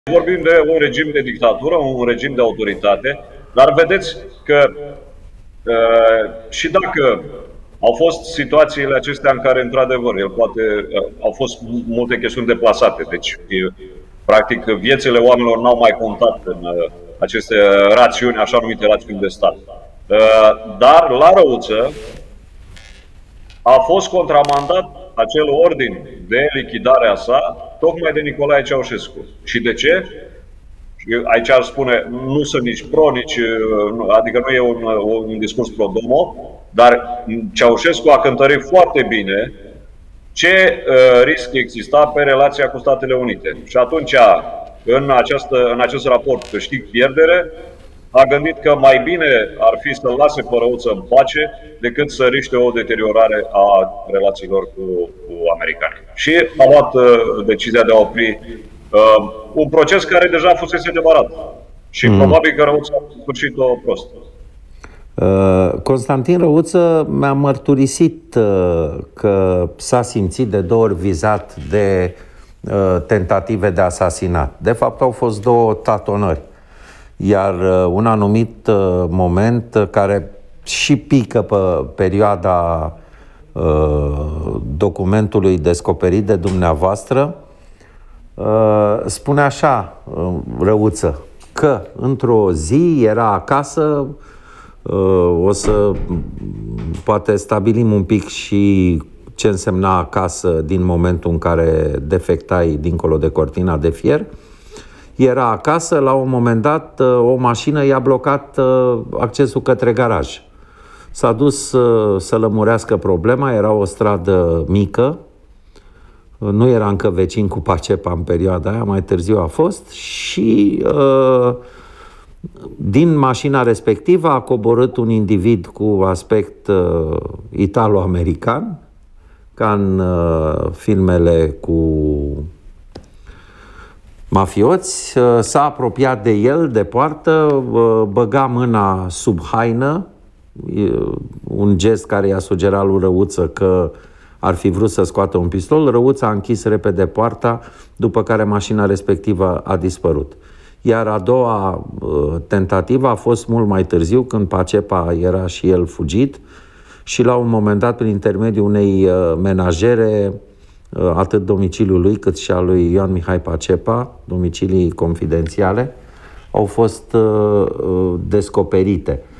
vorbim de un regim de dictatură, un regim de autoritate, dar vedeți că și dacă au fost situațiile acestea în care, într-adevăr, au fost multe chestiuni deplasate, deci, practic, viețile oamenilor n-au mai contat în aceste rațiuni, așa numite rațiuni de stat. Dar, la Răuță, a fost contramandat acel ordin de lichidare a sa, tocmai de Nicolae Ceaușescu. Și de ce? Aici ar spune, nu sunt nici pro, adică nu e un discurs pro-domo, dar Ceaușescu a cântărit foarte bine ce risc exista pe relația cu Statele Unite. Și atunci, în acest raport câștig-pierdere, a gândit că mai bine ar fi să-l lase pe Răuță în pace decât să riște o deteriorare a relațiilor cu americanii. Și a luat decizia de a opri un proces care deja fusese demarat. Și probabil că Răuță a sfârșit-o prost. Constantin Răuță mi-a mărturisit că s-a simțit de 2 ori vizat de tentative de asasinat. De fapt, au fost 2 tatonări. Iar un anumit moment care și pică pe perioada documentului descoperit de dumneavoastră, spune așa, Răuță, că într-o zi era acasă, o să poate stabilim un pic și ce însemna acasă din momentul în care defectai dincolo de cortina de fier. Era acasă, la un moment dat, o mașină i-a blocat accesul către garaj. S-a dus să lămurească problema, era o stradă mică, nu era încă vecin cu Pacepa în perioada aia, mai târziu a fost, și din mașina respectivă a coborât un individ cu aspect italo-american, ca în filmele cu mafioți, s-a apropiat de el, de poartă, băga mâna sub haină, un gest care i-a sugerat lui Răuță că ar fi vrut să scoată un pistol. Răuță a închis repede poarta, după care mașina respectivă a dispărut. Iar a doua tentativă a fost mult mai târziu, când Pacepa era și el fugit și la un moment dat, prin intermediul unei menajere, atât domiciliul lui cât și al lui Ioan Mihai Pacepa, domicilii confidențiale, au fost descoperite.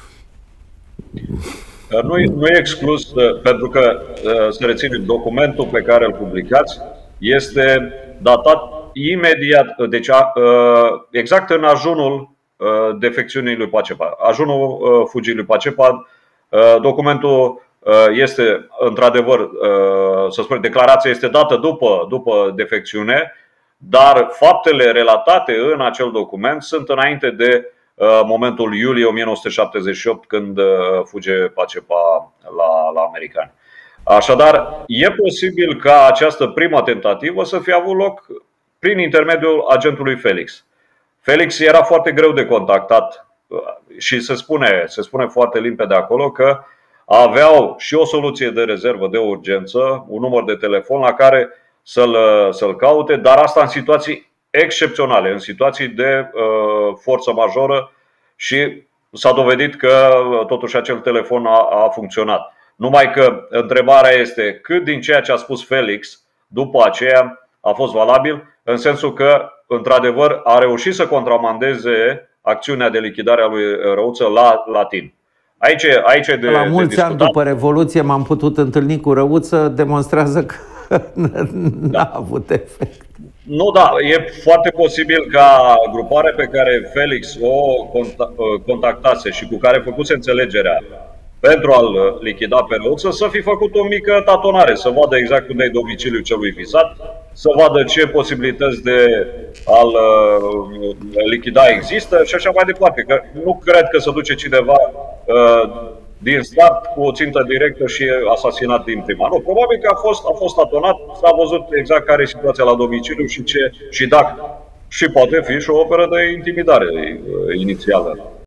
Nu e exclus, pentru că, să rețineți, documentul pe care îl publicați este datat imediat, deci exact în ajunul defecțiunii lui Pacepa, ajunul fugirii lui Pacepa. Documentul este, într-adevăr, să spunem, declarația este dată după defecțiune, dar faptele relatate în acel document sunt înainte de momentul iulie 1978, când fuge Pacepa la americani. Așadar, e posibil ca această primă tentativă să fie avut loc prin intermediul agentului Felix. Felix era foarte greu de contactat și se spune foarte limpede acolo că aveau și o soluție de rezervă de urgență, un număr de telefon la care să-l caute, dar asta în situații excepționale, în situații de forță majoră, și s-a dovedit că totuși acel telefon a funcționat. Numai că întrebarea este cât din ceea ce a spus Felix după aceea a fost valabil, în sensul că, într-adevăr, a reușit să contramandeze acțiunea de lichidare a lui Răuță la timp. Aici de la mulți ani după Revoluție m-am putut întâlni cu Răuță, demonstrează că n-a avut efect. Nu, da, e foarte posibil ca gruparea pe care Felix o contactase și cu care făcuse înțelegerea pentru a-l lichida pe Răuță să fi făcut o mică tatonare, să vadă exact unde e domiciliul celui visat, să vadă ce posibilități de a-l lichida există și așa mai departe. Că nu cred că se duce cineva din start cu o țintă directă și asasinat din prima. Nu, probabil că a fost tatonat, s-a văzut exact care e situația la domiciliu și dacă. Și poate fi și o operă de intimidare inițială.